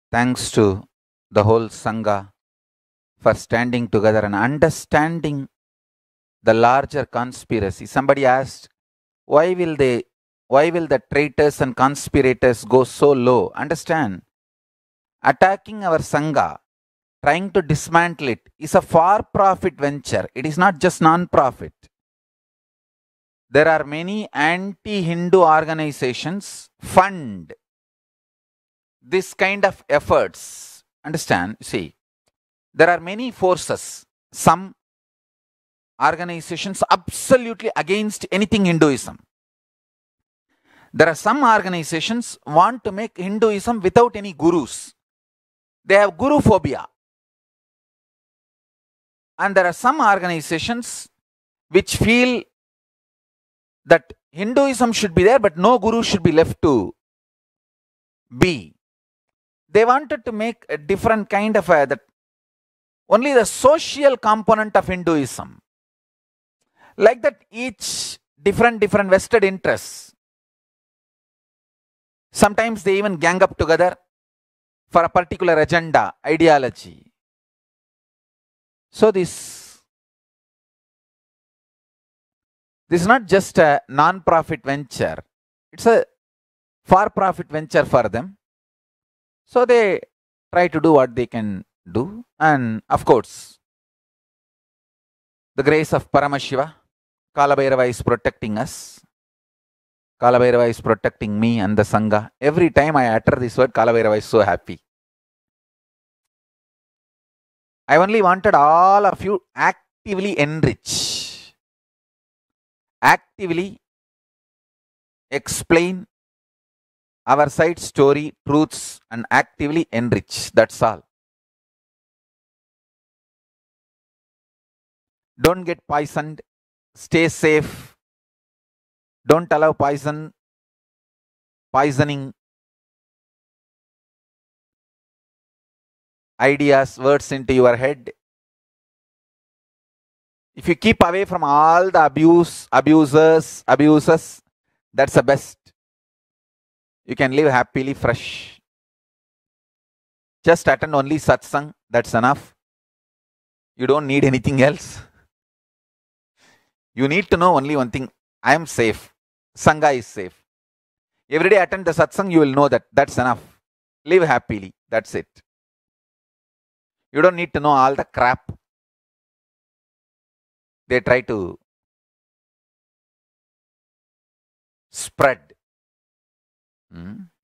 Thanks to the whole Sangha for standing together and understanding the larger conspiracy. Somebody asked, why will the traitors and conspirators go so low? Understand, attacking our Sangha, trying to dismantle it, is a for-profit venture. It is not just non-profit. There are many anti-Hindu organizations fund this kind of efforts. Understand? See, there are many forces. Some organizations absolutely against anything Hinduism. There are some organizations want to make Hinduism without any gurus. They have guru phobia. And there are some organizations which feel that Hinduism should be there, but no guru should be left to be. They wanted to make a different kind of only the social component of Hinduism. Like that, each different vested interests. Sometimes they even gang up together for a particular agenda, ideology. So this is not just a non-profit venture. It's a for-profit venture for them. So they try to do what they can do. And of course, the grace of Paramashiva, Kalabhairava is protecting us. Kalabhairava is protecting me and the Sangha. Every time I utter this word, Kalabhairava is so happy. I only wanted all of you actively enrich. Actively explain our side story, truths, and actively enrich. That's all. Don't get poisoned. Stay safe. Don't allow poisoning ideas, words into your head. If you keep away from all the abusers, that's the best. You can live happily, fresh. Just attend only satsang, that's enough. You don't need anything else. You need to know only one thing, I am safe. Sangha is safe. Every day attend the satsang, you will know that that's enough. Live happily, that's it. You don't need to know all the crap they try to spread.